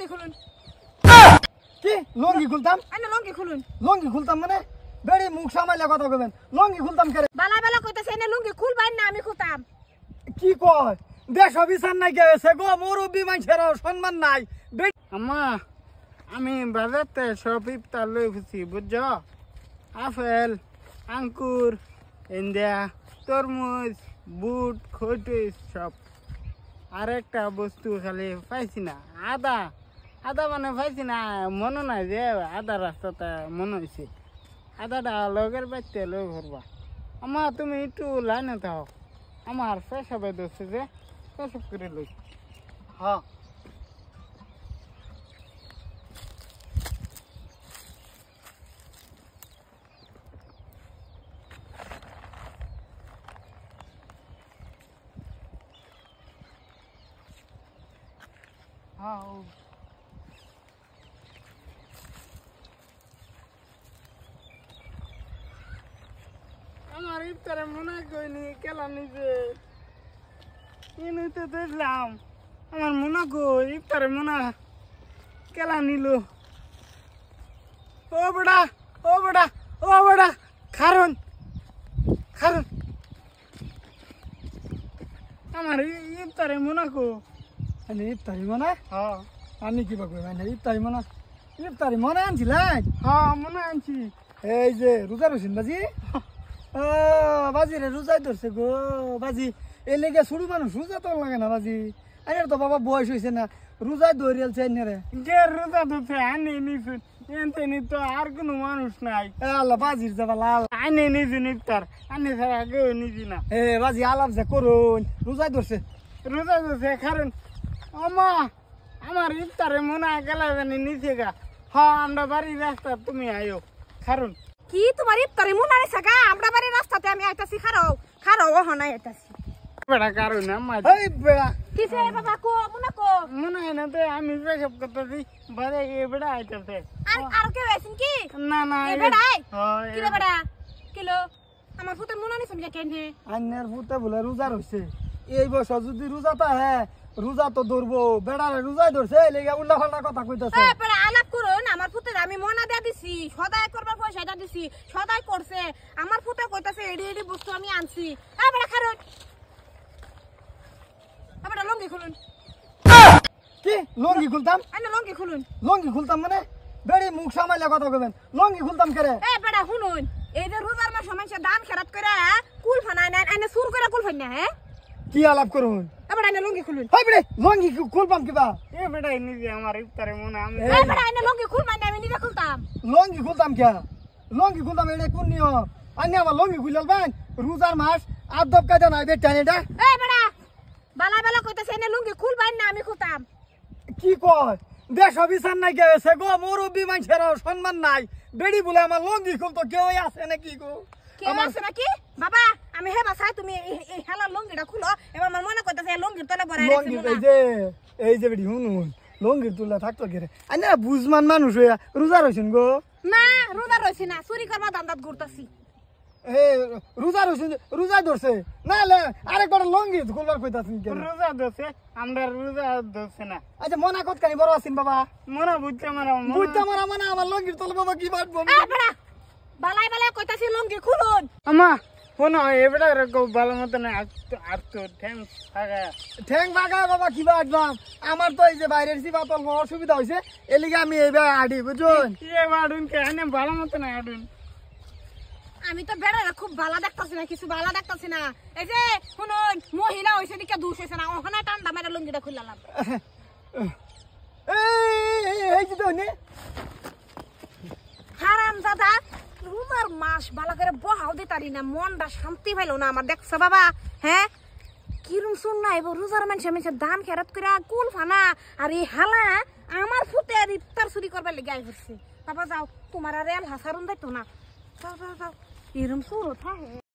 লঙ্গি খুলুন। কি লঙ্গি খুলতাম? আইনা লঙ্গি খুলুন। লঙ্গি খুলতাম মানে বেড়ি মুখ সামাইলে কথা কইবেন। লঙ্গি খুলতাম কেরে? বালা বালা কইতাছে এনে লঙ্গি খুলবাই না আমি খুলতাম। কি কয়? দেশ অফিসার নাই গেছে গো, মুরব্বি মানুষের সম্মান নাই। আম্মা আমি বাজারতে সব ইফতার লই ফুছি বুঝছ, আপেল, আঙ্কুর, ইন্ডিয়া, তরমুজ, বুট, খৈটুস সব। আর একটা বস্তু খালি পাইছি না, আদা। আদা মানে পাইছি না, মনে নাই যে আদা রাস্তাতে মনে হয়েছে। আদাটা লগের বাড়িতে লই ভরবা। আম্মা তুমি একটু লাইনে থাও, আমার পেশাবে ধরছে যে, পেশাব করে লই। হ্যাঁ আমার ইফতারে মনে কইনি কেলা নিজে তো দেখলাম আমার মনে কই ইফতারে মনে কেলা নিল। ও বেটা ও বেটা ও বেটা খারণ খারণ আমার ইফতারে মনে কো মানে ইফতারি মনে? হ্যাঁ আমি কিবা কই মানে ইফতারি মনে? ইফতারি মনে আনছিলেন? হ্যাঁ মনে আনছি। এই যে রোজা রসিন বাজি, ও বাজি রে রোজাই ধরছে গো বাজি। এই লেগে শুরু মানুষ রোজা তো লাগে না বাজি। আরে তো বাবা বয়স হয়েছে না, রোজাই ধরিয়ালছে রে। যে রোজা ধরছে আনি নিছুন, এনতে নি তো আর কোনো মানুষ নাই। আল্লাহ বাজির যাবা লাল আনি নিছুন ইফতার, আনি ছাড়া কেউ নিছি না। এ বাজি আলাপ যে করুন, রোজাই ধরছে। রোজা ধরছে কারণ আমা আমার ইফতারে মনে গেলা জানি নিচে গা। হ্যাঁ আমরা বাড়ির রাস্তা তুমি আয়ো কারণ কি তোমার ইফতারে মন আইছে গা? আমরা বাড়ি রাস্তাতে আমি আইতাছি, খারাও খারাও ওহ নাই আইতাছি। বেড়া কারণ আমার এই বেড়া কিসে বাবা কো মনে কো? মনে হয় না তো আমি পেশাব করতেছি বাড়ি এ বেড়া আইতেছে। আর কে আইছেন কি? না না এ বেড়াই হয় কি রে বেড়া কিলো আমার ফুতের মন আনিছেন কে কেন হে? আন্যার ফুটে বলে রোজা রয়েছে। এই বছর যদি রোজা তা হ্যাঁ রোজা তো ধরবো, বেড়ারে রোজাই ধরছে। এই লেগে উল্টা পাল্টা কথা কইতেছে। এ বেড়া আলাপ করুন, আমার ফুতের আমি মনা দিয়া দিছি, সদাই করবার পয়সাটা দিছি, সদাই করছে। আমার ফুতে কইতাছে এডি এডি বস্তু আমি আনছি। এ বেড়া খারুন, এ বেড়া লঙ্গি খুলুন। কি লঙ্গি খুলতাম? আইনা লঙ্গি খুলুন। লঙ্গি খুলতাম মানে বেড়ি মুখ সামাইলে কথা কইবেন। লঙ্গি খুলতাম কেরে? এ বেড়া শুনুন, এই যে রোজার মাস মানুষে দান খেরাত করে কুল ফানায় নেন, আইনা সুর করে কুল ফান না। হ্যাঁ কি আলাপ করুন? এ বেড়া আইনা লঙ্গি খুলুন। হাই বেড়ে লঙ্গি খুলবাম কিবা? এ বেড়াই নিজে আমার ইফতারে মনে আমি এ বেড়া আইনা লঙ্গি খুলবাই না, আমি নিজে খুলতাম। লঙ্গি খুলতাম কে? লঙ্গি খুলতাম এটা কোন নিয়ম? আনি আমার লঙ্গি খুলল ভাই, রোজার মাস আদব কায়দা নাই বেটান এটা। এ বেড়া বালা বালা কইতাছে এনে লঙ্গি খুলবাই না, আমি খুলতাম। কি কয়? দেশ অফিসার নাই গেছে গো, মুরব্বি মানুষের সম্মান নাই। বেড়ি বলে আমার লঙ্গি খুলতো কেউ আছে নাকি গো? কে আছে নাকি বাবা? আমি হে বাসায় তুমি এই হেলা লঙ্গিটা খুলো। এবার আমার মনে কইতাছে লঙ্গির তলে বড় লঙ্গি এই যে বেড়ি শুনুন, লঙ্গির তুললে থাকতো কেরে? আনি বুঝমান মানুষ হইয়া রোজা রয়েছেন গো। না রোজা রইছি না, চুরি করবা দান্দাত ঘুরতাছি। এ রোজা রয়েছেন, রোজা ধরছে না আরেকবার লঙ্গি খুলবার কইতাছেন কেন? রোজা ধরছে আমরা রোজা ধরছে না। আচ্ছা মনা কত কানি বড় আছেন বাবা? মনে বুঝতে আমার বুঝতে মারা মানে আমার লঙ্গির তলে বাবা কি বাটবো? এ বেড়া বালাই বালাই কইতাছি লঙ্গি খুলুন। আমা শোনো এবারে ভালো মতন আর তো ঠ্যাং থাকা ঠ্যাং বাগা বাবা কি বাটবাম? আমার তো এই যে বাইরের সিবা তল অসুবিধা হয়েছে, এলিগে আমি এইবার আডি বুঝুন। ইয়ে বাড়ুন কে এনে ভালো মতন আডুন। আমি তো বেড়া খুব ভালো দেখতাছি না, কিছু ভালো দেখতাছি না। এই যে শুনুন, মহিলা হইছে দিকে দুষ হইছে না, ওখানে টান্ডা মেরে লঙ্গিটা খুললাম। এই যে তো নে হারাম দাদা রোজার মাস ভালো করে বহাও দিতারি না, মনটা শান্তি পাইলো না আমার। দেখছো বাবা হ্যাঁ কিরম শুন না, এবার রোজার মানুষের দান খেরাত করে কুল ফানা আর এই হালা আমার ফুটে আর ইফতার চুরি করবার লেগে আই করছে। বাবা যাও, তোমার আর রেল হাসারুন যাইতো না, যাও যাও যাও, এরম সুর থাকে।